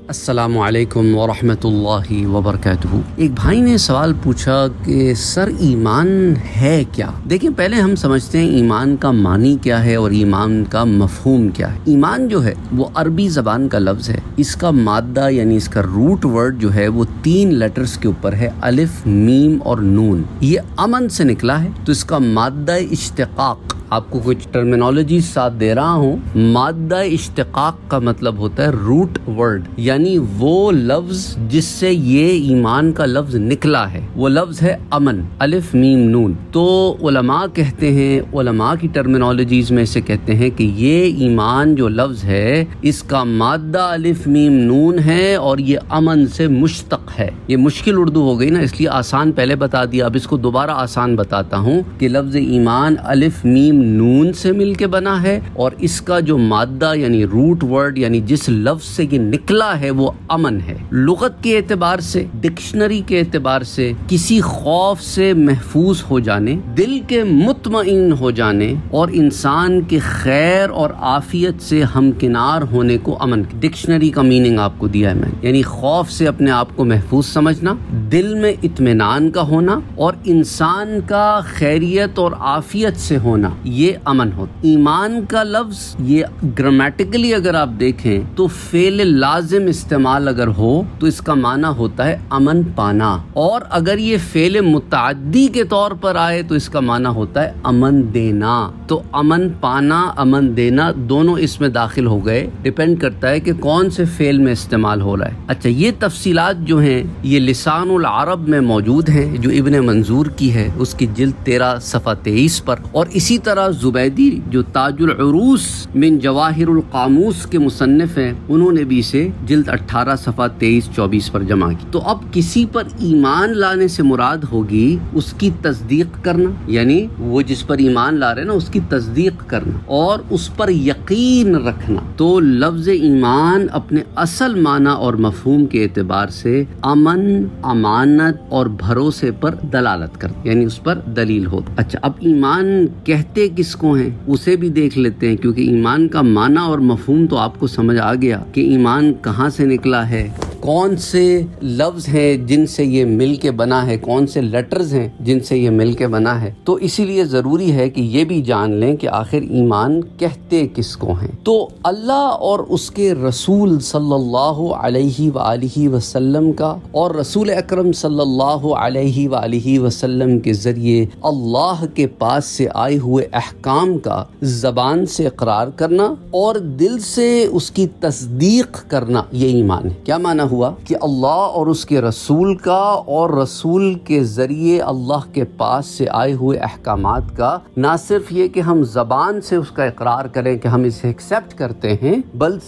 السلام علیکم ورحمۃ اللہ وبرکاتہ۔ ایک بھائی نے سوال پوچھا کہ سر ایمان ہے کیا؟ دیکھیں، پہلے ہم سمجھتے ہیں ایمان کا معنی کیا ہے اور ایمان کا مفہوم کیا ہے۔ ایمان جو ہے وہ عربی زبان کا لفظ ہے، اس کا مادہ یعنی اس کا روٹ ورڈ جو ہے وہ 3 لیٹرز کے اوپر ہے، الف، میم اور نون۔ یہ امن سے نکلا ہے، تو اس کا مادہ اشتقاق، آپ کو کچھ ٹرمینالوجی ساتھ دے رہا ہوں۔ مادہ اشتقاق کا مطلب ہوتا ہے روٹ ورڈ، یعنی وہ لفظ جس سے یہ ایمان کا لفظ نکلا ہے، وہ لفظ ہے امن، الف میم نون۔ تو علماء کہتے ہیں، علماء کی ٹرمینالوجیز میں سے کہتے ہیں کہ یہ ایمان جو لفظ ہے اس کا مادہ الف میم نون ہے اور یہ امن سے مشتق ہے۔ یہ مشکل اردو ہو گئی نا، اس لیے آسان پہلے بتا دیا، اب اس کو دوبارہ آسان بتاتا ہوں کہ لفظ ایمان الف میم نون سے مل کے بنا ہے اور اس کا جو مادہ یعنی روٹ ورڈ یعنی جس لفظ سے یہ نکلا ہے وہ امن ہے۔ لغت کے اعتبار سے، ڈکشنری کے اعتبار سے، کسی خوف سے محفوظ ہو جانے، دل کے مطمئن ہو جانے اور انسان کے خیر اور عافیت سے ہمکنار ہونے کو امن کی ڈکشنری کا میننگ آپ کو دیا ہے میں، یعنی خوف سے اپنے آپ کو محفوظ سمجھنا، دل میں اطمینان کا ہونا اور انسان کا خیریت اور عافیت سے ہونا، یہ امن ہوتا۔ ایمان کا لفظ یہ گرامیٹیکلی اگر آپ دیکھیں تو فعل لازم استعمال اگر ہو تو اس کا معنی ہوتا ہے امن پانا، اور اگر یہ فعل متعدی کے طور پر آئے تو اس کا معنی ہوتا ہے امن دینا۔ تو امن پانا، امن دینا دونوں اس میں داخل ہو گئے، ڈیپینڈ کرتا ہے کہ کون سے فعل میں استعمال ہو رہا ہے۔ اچھا، یہ تفصیلات جو ہیں یہ لسان العرب میں موجود ہیں جو ابن منظور کی ہے، اس کی جلد 13 صفحہ 23 پر، اور اسی طرح زبیدی جو تاج العروس من جواہر القاموس کے مصنف ہیں انہوں نے بھی اسے جلد 18 صفحہ 23-24 پر جمع کی۔ تو اب کسی پر ایمان لانے سے مراد ہوگی اس کی تصدیق کرنا، یعنی وہ جس پر ایمان لا رہے ہیں نا اس کی تصدیق کرنا اور اس پر یقین رکھنا۔ تو لفظ ایمان اپنے اصل معنی اور مفہوم کے اعتبار سے امن، امانت اور بھروسے پر دلالت کرتا، یعنی اس پر دلیل ہوتا۔ اچھا، اب ایمان کہتے کس کو ہیں اسے بھی دیکھ لیتے ہیں، کیونکہ ایمان کا معنی اور مفہوم تو آپ کو سمجھ آ گیا کہ ایمان کہاں سے نکلا ہے، کون سے لفظ ہیں جن سے یہ مل کے بنا ہے، کون سے لیٹرز ہیں جن سے یہ مل کے بنا ہے۔ تو اسی لیے ضروری ہے کہ یہ بھی جان لیں کہ آخر ایمان کہتے کس کو ہیں۔ تو اللہ اور اس کے رسول صلی اللہ علیہ وآلہ وسلم کا اور رسول اکرم صلی اللہ علیہ وآلہ وسلم کے ذریعے اللہ کے پاس سے آئے ہوئے احکام کا زبان سے اقرار کرنا اور دل سے اس کی تصدیق کرنا، یہ ایمان ہے۔ کیا معنی ہوا کہ اللہ اور اس کے رسول کا اور رسول کے ذریعے اللہ کے پاس سے آئے ہوئے احکامات کا نہ صرف یہ کہ ہم زبان سے اس کا اقرار کریں کہ ہم اسے ایکسیپٹ کرتے ہیں،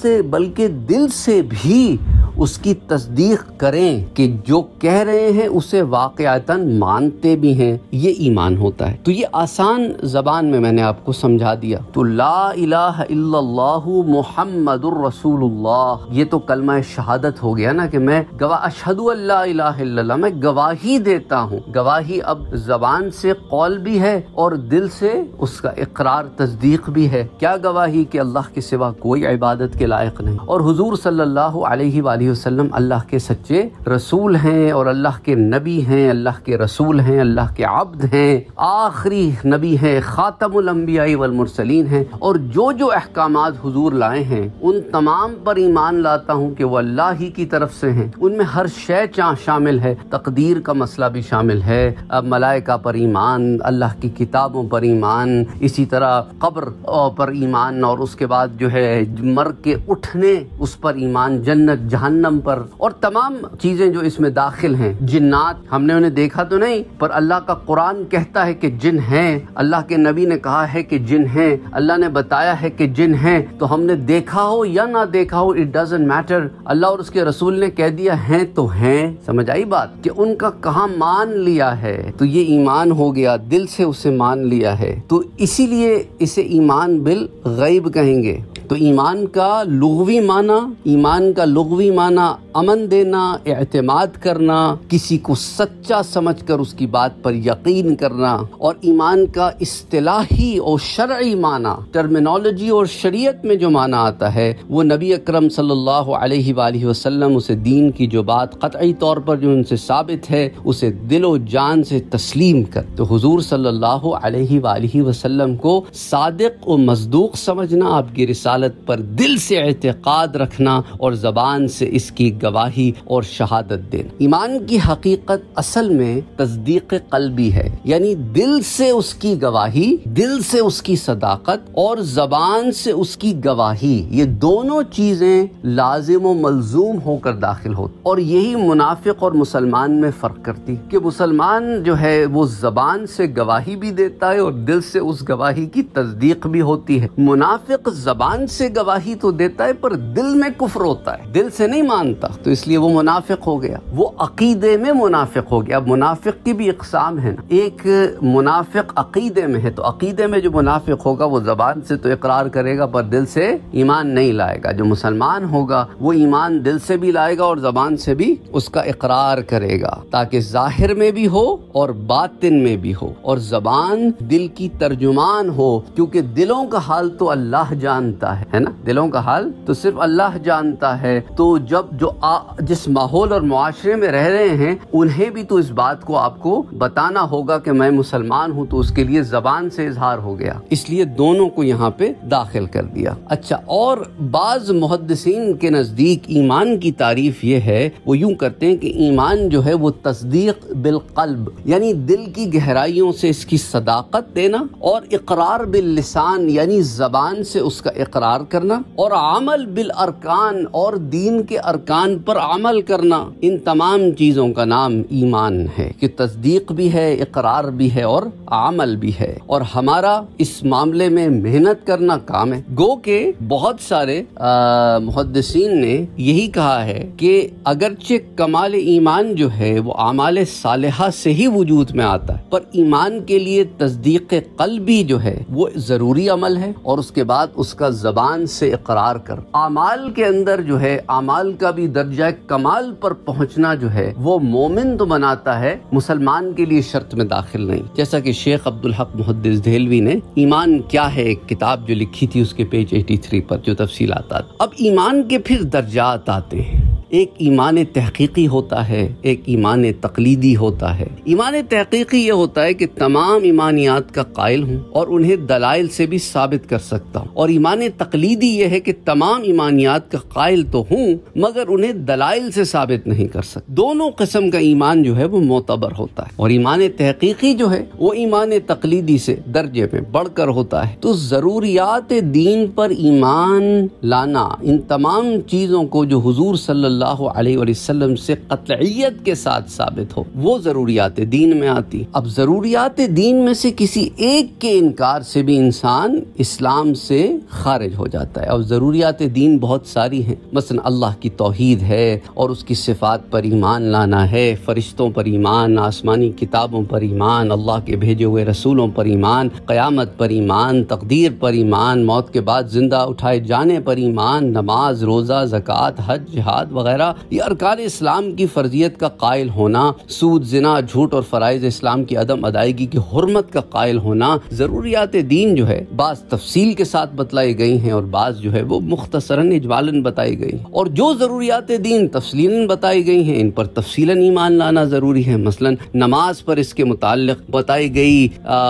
بلکہ دل سے بھی اس کی تصدیق کریں کہ جو کہہ رہے ہیں اسے واقعتاً مانتے بھی ہیں، یہ ایمان ہوتا ہے۔ تو یہ آسان زبان میں نے آپ کو سمجھا دیا۔ تو لا الہ الا اللہ محمد الرسول اللہ، یہ تو کلمہ شہادت ہو گیا نا کہ میں اشہد ان لا الہ الا اللہ، میں گواہی دیتا ہوں۔ گواہی اب زبان سے قول بھی ہے اور دل سے اس کا اقرار تصدیق بھی ہے۔ کیا گواہی؟ کہ اللہ کے سوا کوئی عبادت کے لائق نہیں اور حضور صلی اللہ علیہ وآلہ وسلم اللہ کے سچے رسول ہیں اور اللہ کے نبی ہیں، اللہ کے رسول ہیں، اللہ کے عبد ہیں، آخری نبی ہیں، خاتم الانبیاء والمرسلین ہیں، اور جو احکامات حضور لائے ہیں ان تمام پر ایمان لاتا ہوں کہ وہ اللہ ہی کی طرف سے ہیں۔ ان میں ہر شے شامل ہے، تقدیر کا مسئلہ بھی شامل ہے، ملائکہ پر ایمان، اللہ کی کتابوں پر ایمان، اسی طرح قبر پر ایمان، اور اس کے بعد جو ہے مر کے اٹھنے اس پر ایمان، جنت جہنم پر، اور تمام چیزیں جو اس میں داخل ہیں۔ جنات ہم نے انہیں دیکھا تو نہیں، پر اللہ کا قرآن کہتا ہے کہ جن ہیں، اللہ کے نبی نے کہا ہے کہ جن ہیں، اللہ نے بتایا ہے کہ جن ہیں، تو ہم نے دیکھا ہو یا نہ دیکھا ہو اٹ ڈزنٹ میٹر، اللہ اور اس کے رسول نے کہہ دیا ہیں تو ہیں۔ سمجھ آئی بات کہ ان کا کہاں مان لیا ہے، تو یہ ایمان ہو گیا، دل سے اسے مان لیا ہے، تو اسی لیے اسے ایمان بالغیب کہیں گے۔ تو ایمان کا لغوی معنی امن دینا، اعتماد کرنا، کسی کو سچا سمجھ کر اس کی بات پر یقین کرنا، اور ایمان کا اصطلاحی اور شرعی معنی، ٹرمینالوجی اور شریعت میں جو معنی آتا ہے وہ نبی اکرم صلی اللہ علیہ وآلہ وسلم اسے دین کی جو بات قطعی طور پر جو ان سے ثابت ہے اسے دل و جان سے تسلیم کر۔ تو حضور صلی اللہ علیہ وآلہ وسلم کو صادق و مصدوق سمجھنا، آپ کی رسالت پر دل سے اعتقاد رکھنا اور زبان سے اس کی گواہی اور شہادت دینا۔ ایمان کی حقیقت اصل میں تصدیق قلبی ہے، یعنی دل سے اس کی گواہی، دل سے اس کی صداقت اور زبان سے اس کی گواہی، یہ دونوں چیزیں لازم و ملزوم ہو کر داخل ہوتی، اور یہی منافق اور مسلمان میں فرق کرتی کہ مسلمان جو ہے وہ زبان سے گواہی بھی دیتا ہے اور دل سے اس گواہی کی تصدیق بھی ہوتی ہے۔ منافق زبان سے گواہی تو دیتا ہے پر دل میں کفر ہوتا ہے، دل سے نہیں مانتا، تو اس لیے وہ منافق ہو گیا، وہ عقیدے میں منافق ہو گیا۔ اب منافق کی بھی اقسام ہے نا، ایک منافق عقیدے میں ہے، تو عقیدے میں جو منافق ہوگا وہ زبان سے تو اقرار کرے گا پر دل سے ایمان نہیں لائے گا۔ جو مسلمان ہوگا وہ ایمان دل سے بھی لائے گا اور زبان سے بھی اس کا اقرار کرے گا، تاکہ ظاہر میں بھی ہو اور باطن میں بھی ہو، اور زبان دل کی ترجمان ہو، کیونکہ دلوں کا حال تو اللہ جانتا ہے نا، دلوں کا حال تو صرف اللہ جانتا ہے۔ تو جس ماحول اور معاشرے میں رہ رہے ہیں انہیں بھی تو اس بات کو آپ کو بتانا ہوگا کہ میں مسلمان ہوں، تو اس کے لیے زبان سے اظہار ہو گیا، اس لیے دونوں کو یہاں پہ داخل کر دیا۔ اچھا، اور بعض محدثین کے نزدیک ایمان کی تعریف یہ ہے، وہ یوں کرتے ہیں کہ ایمان جو ہے وہ تصدیق بالقلب، یعنی دل کی گہرائیوں سے اس کی صداقت دینا، اور اقرار باللسان یعنی زبان سے اس کا اقرار کرنا، اور عمل بالارکان اور دین کے ارکان پر عمل کرنا، ان تمام چیزوں کا نام ایمان ہے کہ تصدیق بھی ہے، اقرار بھی ہے اور عمل بھی ہے، اور ہمارا اس معاملے میں محنت کرنا کام ہے۔ گو کہ بہت سارے محدثین نے یہی کہا ہے کہ اگرچہ کمال ایمان جو ہے وہ اعمال صالحہ سے ہی وجود میں آتا ہے، پر ایمان کے لیے تصدیق قلبی جو ہے وہ ضروری عمل ہے، اور اس کے بعد اس کا زبان سے اقرار کر۔ اعمال کے اندر جو ہے اعمال کا بھی درجہ کمال پر پہنچنا جو ہے وہ مومن تو بناتا ہے، مسلمان کے لیے شرط میں داخل نہیں۔ جیسا کہ شیخ عبدالحق محدث دہلوی نے ایمان کیا ہے ایک کتاب جو لکھی تھی، اس کے پیج 83 پر جو تفصیلات آتی۔ اب ایمان کے پھر درجات آتے ہیں، ایک ایمان تحقیقی ہوتا ہے، ایک ایمان تقلیدی ہوتا ہے۔ ایمان تحقیقی یہ ہوتا ہے کہ تمام ایمانیات کا قائل ہوں اور انہیں دلائل سے بھی ثابت کر سکتا ہوں، اور ایمان تقلیدی یہ ہے کہ تمام ایمانیات کا قائل تو ہوں مگر انہیں دلائل سے ثابت نہیں کر سکتا۔ دونوں قسم کا ایمان جو ہے وہ معتبر ہوتا ہے، اور ایمان تحقیقی جو ہے وہ ایمان تقلیدی سے درجے میں بڑھ کر ہوتا ہے۔ تو ضروریات دین پر ایمان لانا، ان تمام چیزوں کو جو حضور صلی اللہ علیہ وسلم سے قطعیت کے ساتھ ثابت ہو، وہ ضروریات دین میں آتی۔ اب ضروریات دین میں سے کسی ایک کے انکار سے بھی انسان اسلام سے خارج ہو جاتا ہے۔ اب ضروریات دین بہت ساری ہیں، مثلا اللہ کی توحید ہے اور اس کی صفات پر ایمان لانا ہے، فرشتوں پر ایمان، آسمانی کتابوں پر ایمان، اللہ کے بھیجے ہوئے رسولوں پر ایمان، قیامت پر ایمان، تقدیر پر ایمان، موت کے بعد زندہ اٹھائے جانے پر ایمان، نماز، روزہ، زکوٰۃ، حج، جہاد وغیرہ، یہ ارکان اسلام کی فرضیت کا قائل ہونا، سود، زنا، جھوٹ اور فرائض اسلام کی عدم ادائیگی کی حرمت کا قائل ہونا۔ ضروریات دین جو ہے بعض تفصیل کے ساتھ بتلائی گئی ہیں اور بعض جو ہے وہ مختصراً اجمالاً بتائی گئی، اور جو ضروریات دین تفصیلاً بتائی گئی ہیں ان پر تفصیلاً ایمان لانا ضروری ہے۔ مثلا نماز پر اس کے متعلق بتائی گئی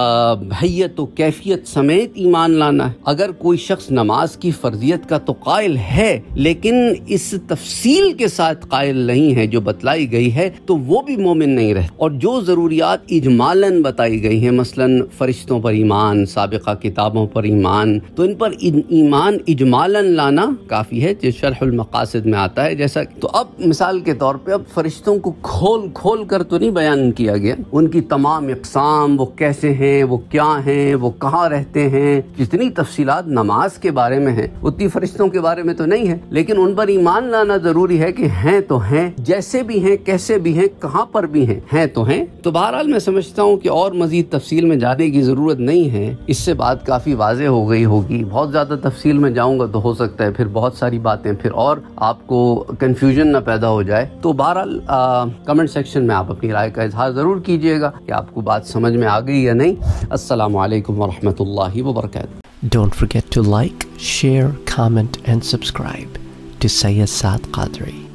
حیت و کیفیت سمیت ایمان لانا ہے۔ اگر کوئی شخص نماز کی فرضیت کا تو قائل ہے لیکن اس تفصیل کے ساتھ قائل نہیں ہے جو بتلائی گئی ہے تو وہ بھی مومن نہیں رہتا۔ اور جو ضروریات اجمالاً بتائی گئی ہیں، مثلا فرشتوں پر ایمان، سابقہ کتابوں پر ایمان، تو ان پر ایمان اجمالاً لانا کافی ہے، جو شرح المقاصد میں آتا ہے۔ جیسا تو اب مثال کے طور پہ اب فرشتوں کو کھول کر تو نہیں بیان کیا گیا، ان کی تمام اقسام، وہ کیسے ہیں، وہ کیا ہیں، وہ کہاں رہتے ہیں، جتنی تفصیلات نماز کے بارے میں ہیں اتنی فرشتوں کے بارے میں تو نہیں ہے، لیکن ان پر ایمان لانا ضروری ہی ہے کہ ہیں تو ہیں، جیسے بھی ہیں، کیسے بھی ہیں، کہاں پر بھی ہیں تو ہیں۔ تو بہرحال میں سمجھتا ہوں کہ اور مزید تفصیل میں جانے کی ضرورت نہیں ہے، اس سے بات کافی واضح ہو گئی ہوگی۔ بہت زیادہ تفصیل میں جاؤں گا تو ہو سکتا ہے پھر بہت ساری باتیں پھر اور آپ کو کنفیوژن نہ پیدا ہو جائے۔ تو بہرحال کمنٹ سیکشن میں آپ اپنی رائے کا اظہار ضرور کیجیے گا کہ آپ کو بات سمجھ میں آ گئی یا نہیں۔ السلام علیکم ورحمۃ اللہ وبرکاتہ۔ Don't forget to like, share, comment and subscribe to Sayyid Saad Qadri.